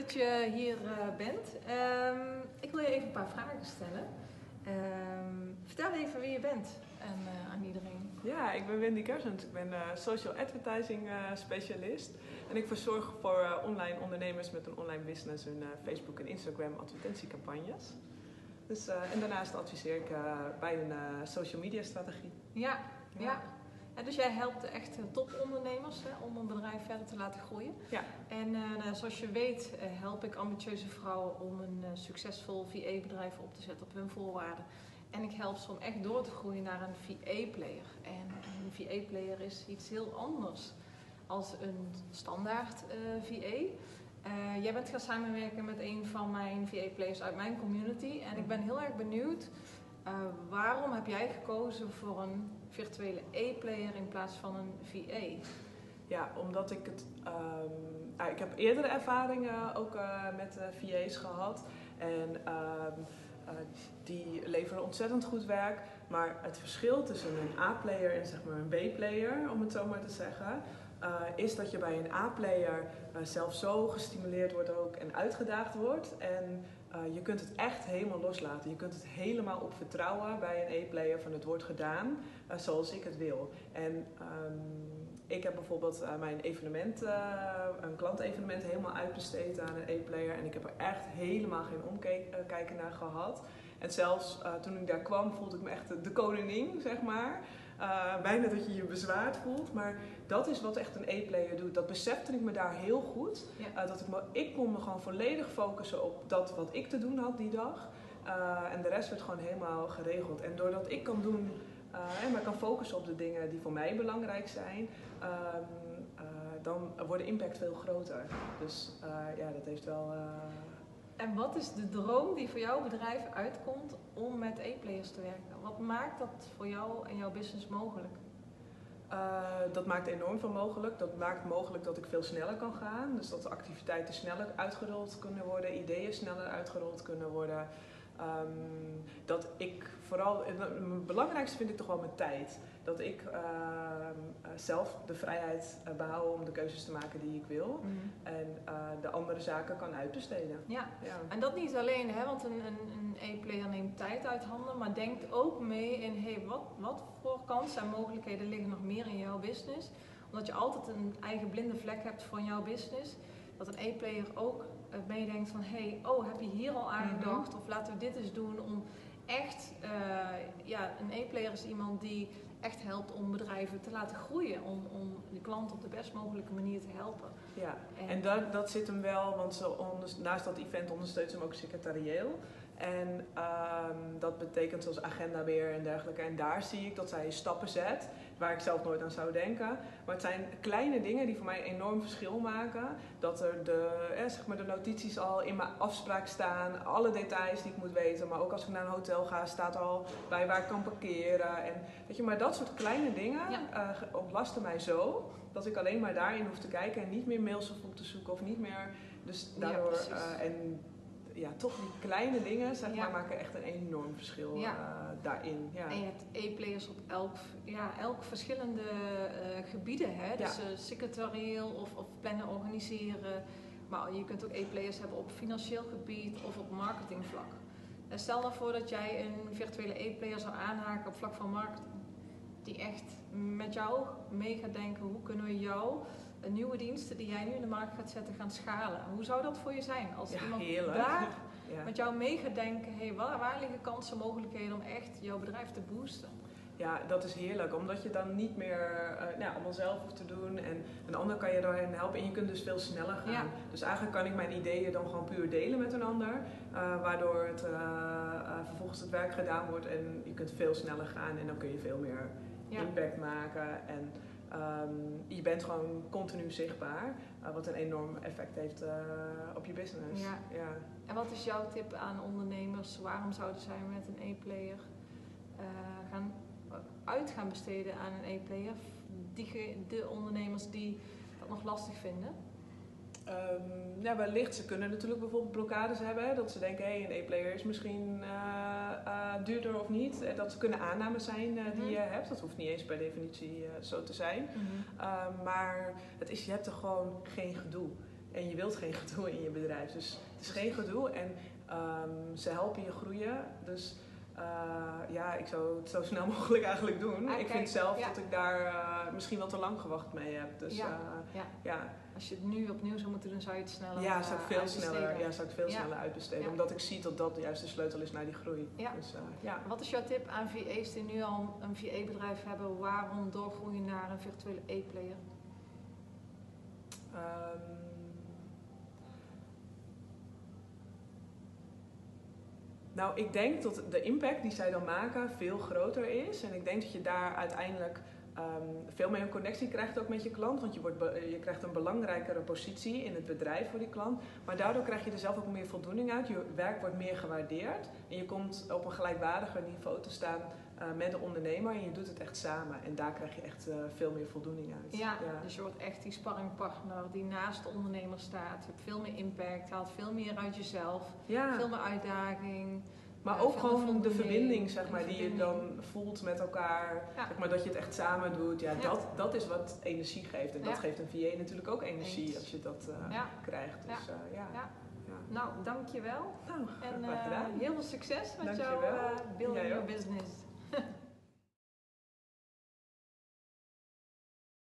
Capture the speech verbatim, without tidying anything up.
dat je hier uh, bent. Um, ik wil je even een paar vragen stellen. Um, vertel even wie je bent en, uh, aan iedereen. Ja, ik ben Wendy Kersens. Ik ben uh, social advertising uh, specialist. En ik verzorg voor uh, online ondernemers met een online business hun uh, Facebook en Instagram advertentiecampagnes. Dus, uh, en daarnaast adviseer ik uh, bij een uh, social media strategie. Ja, ja. ja. Ja, dus jij helpt echt topondernemers hè, om een bedrijf verder te laten groeien. Ja. En uh, nou, zoals je weet uh, help ik ambitieuze vrouwen om een uh, succesvol V A-bedrijf op te zetten op hun voorwaarden. En ik help ze om echt door te groeien naar een V A-player. En een V A-player is iets heel anders als een standaard uh, V A. Uh, jij bent gaan samenwerken met een van mijn V A-players uit mijn community. En ik ben heel erg benieuwd, uh, waarom heb jij gekozen voor een virtuele A-player in plaats van een V A? Ja, omdat ik het... Um, nou, ik heb eerdere ervaringen ook uh, met uh, V A's gehad. En um, uh, die leveren ontzettend goed werk. Maar het verschil tussen een A-player en zeg maar een B-player, om het zo maar te zeggen, Uh, is dat je bij een A-player uh, zelf zo gestimuleerd wordt ook en uitgedaagd wordt. En uh, je kunt het echt helemaal loslaten. Je kunt het helemaal op vertrouwen bij een A-player van het wordt gedaan uh, zoals ik het wil. En um, ik heb bijvoorbeeld uh, mijn evenement, uh, een klantevenement helemaal uitbesteed aan een A-player. En ik heb er echt helemaal geen omkijken naar gehad. En zelfs uh, toen ik daar kwam voelde ik me echt de koningin, zeg maar. Uh, bijna dat je je bezwaard voelt, maar dat is wat echt een A-player doet. Dat besefte ik me daar heel goed. Ja. Uh, dat ik, me, ik kon me gewoon volledig focussen op dat wat ik te doen had die dag. Uh, en de rest werd gewoon helemaal geregeld. En doordat ik kan doen uh, en me kan focussen op de dingen die voor mij belangrijk zijn, uh, uh, dan wordt de impact veel groter. Dus uh, ja, dat heeft wel... Uh, En wat is de droom die voor jouw bedrijf uitkomt om met A-players te werken? Wat maakt dat voor jou en jouw business mogelijk? Uh, dat maakt enorm veel mogelijk. Dat maakt mogelijk dat ik veel sneller kan gaan. Dus dat de activiteiten sneller uitgerold kunnen worden, ideeën sneller uitgerold kunnen worden. Um, dat ik vooral, het belangrijkste vind ik toch wel mijn tijd. Dat ik uh, uh, zelf de vrijheid uh, behoud om de keuzes te maken die ik wil. Mm-hmm. En uh, de andere zaken kan uitbesteden. Ja, ja. En dat niet alleen, hè, want een, een, een A-player neemt tijd uit handen, maar denkt ook mee in hey, wat, wat voor kansen en mogelijkheden liggen nog meer in jouw business. Omdat je altijd een eigen blinde vlek hebt van jouw business. Dat een A-player ook meedenkt van hey, oh, heb je hier al aan gedacht? Mm-hmm. Of laten we dit eens doen om echt, uh, ja, een A-player is iemand die echt helpt om bedrijven te laten groeien, om, om de klant op de best mogelijke manier te helpen. Ja, en, en dat, dat zit hem wel, want ze onder, naast dat event ondersteunt ze hem ook secretarieel. En um, dat betekent zoals agendabeheer en dergelijke. En daar zie ik dat zij stappen zet, waar ik zelf nooit aan zou denken. Maar het zijn kleine dingen die voor mij een enorm verschil maken. Dat er de, eh, zeg maar de notities al in mijn afspraak staan, alle details die ik moet weten. Maar ook als ik naar een hotel ga, staat al bij waar ik kan parkeren. En, weet je, maar dat soort kleine dingen ja. uh, ontlasten mij zo, dat ik alleen maar daarin hoef te kijken en niet meer mails op te zoeken of niet meer. Dus daardoor, ja, uh, en ja, toch die kleine dingen, zeg maar, ja. maken echt een enorm verschil ja. uh, daarin. Ja. En je hebt A-players op elk, ja, elk verschillende uh, gebieden, hè? Dus ja. uh, secretarieel of, of plannen, organiseren. Maar je kunt ook A-players hebben op financieel gebied of op marketingvlak. Uh, stel nou voor dat jij een virtuele A-player zou aanhaken op vlak van marketing. Die echt met jou mee gaat denken, hoe kunnen we jou nieuwe diensten die jij nu in de markt gaat zetten gaan schalen. Hoe zou dat voor je zijn? Als ja, iemand heerlijk. daar ja. met jou mee gaat denken, hey, waar, waar liggen kansen, mogelijkheden om echt jouw bedrijf te boosten? Ja, dat is heerlijk. Omdat je dan niet meer uh, nou, allemaal zelf hoeft te doen. En een ander kan je daarin helpen. En je kunt dus veel sneller gaan. Ja. Dus eigenlijk kan ik mijn ideeën dan gewoon puur delen met een ander. Uh, waardoor het, uh, uh, vervolgens het werk gedaan wordt. En je kunt veel sneller gaan. En dan kun je veel meer ja. impact maken. En Um, je bent gewoon continu zichtbaar, uh, wat een enorm effect heeft uh, op je business. Ja. Ja. En wat is jouw tip aan ondernemers? Waarom zouden zij met een A-player uh, gaan, uit gaan besteden aan een A-player? Die, de ondernemers die dat nog lastig vinden? Um, ja, wellicht. Ze kunnen natuurlijk bijvoorbeeld blokkades hebben. Hè, dat ze denken, hé, hey, een A-player is misschien uh, uh, duurder of niet. En dat kunnen aannames zijn uh, die mm-hmm. je hebt. Dat hoeft niet eens per definitie uh, zo te zijn. Mm-hmm. Uh, maar het is, je hebt er gewoon geen gedoe. en je wilt geen gedoe in je bedrijf. Dus het is geen gedoe en um, ze helpen je groeien. Dus uh, ja, ik zou het zo snel mogelijk eigenlijk doen. Ah, ik kijk, vind zelf ja. dat ik daar uh, misschien wel te lang gewacht mee heb. Dus, ja. Uh, Ja. ja. Als je het nu opnieuw zou moeten doen, zou je het sneller Ja, zou ik veel uitbesteden. sneller, ja, zou ik veel Ja. sneller uitbesteden. Ja. Omdat ik zie dat dat juist de sleutel is naar die groei. Ja. Dus, uh, ja. Wat is jouw tip aan V A's die nu al een V A-bedrijf hebben? Waarom doorgroeien naar een virtuele e-player? Um, nou, ik denk dat de impact die zij dan maken veel groter is. En ik denk dat je daar uiteindelijk um, veel meer een connectie krijgt ook met je klant. Want je, wordt be- je krijgt een belangrijkere positie in het bedrijf voor die klant. Maar daardoor krijg je er zelf ook meer voldoening uit. Je werk wordt meer gewaardeerd. En je komt op een gelijkwaardiger niveau te staan uh, met de ondernemer. En je doet het echt samen. En daar krijg je echt uh, veel meer voldoening uit. Ja, ja, dus je wordt echt die sparringpartner die naast de ondernemer staat. Je hebt veel meer impact, haalt veel meer uit jezelf. Ja. Veel meer uitdaging. Maar Ja, ook veel gewoon meer de voldoening, verbinding, zeg maar, de die je verbinding. dan voelt met elkaar. Ja. Zeg maar, dat je het echt samen doet. Ja, Ja. Dat, dat is wat energie geeft. En dat Ja. geeft een V A natuurlijk ook energie Eens. als je dat uh, Ja. krijgt. Dus Ja. uh, ja. Ja. Ja. Nou, dankjewel. Nou, En graag uh, gedaan. heel veel succes met Dankjewel. jouw uh, building Jij your ook. business.